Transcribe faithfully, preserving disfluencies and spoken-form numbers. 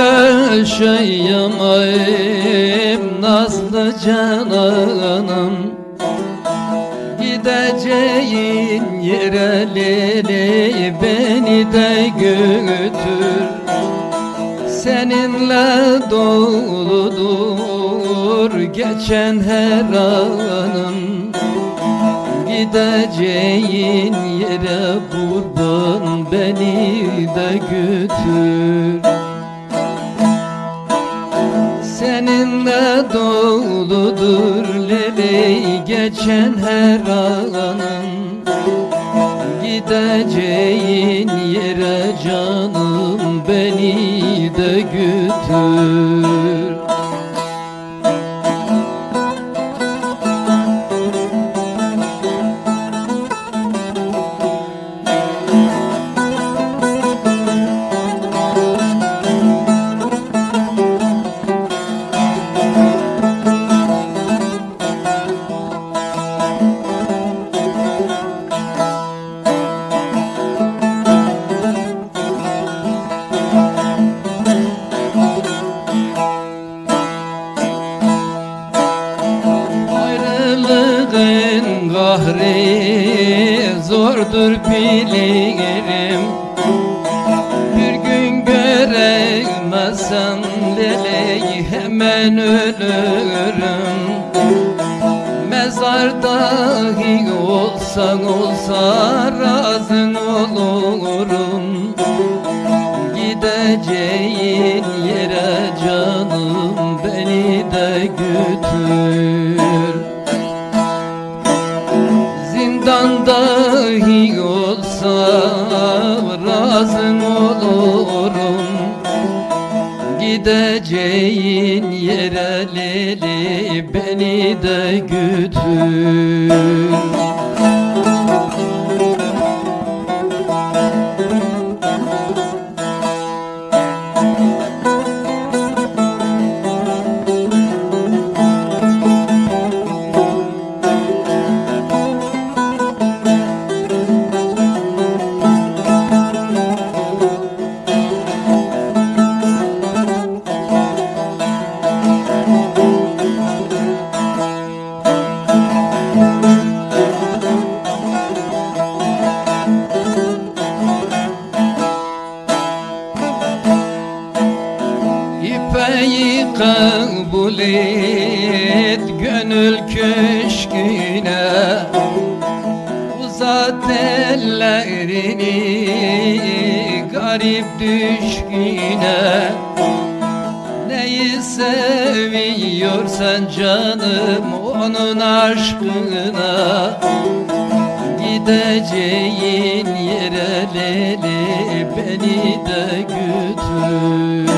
yaşayayım nazlı cananım. Gideceğin yere Leyli beni de götür. Seninle doludur geçen her anım. Gideceğin yere buradan beni de götür. Seninle doludur Leyli geçen her anım. Gideceğin yere canım beni de götür. Kahri zordur bilirim. Bir gün göremezsem Leyli hemen ölürüm. Mezar dahi olsan olsa razın olurum. Gideceğin yere canım beni de götür. Zindan dahi olsa razım olurum. Gideceğin yere Leyli beni de götür. İpeyi kabul et gönül köşküne. Uzat ellerini garip düşküne. Neyi seviyorsan canım onun aşkına. Gideceğin yere Leyli beni de götür.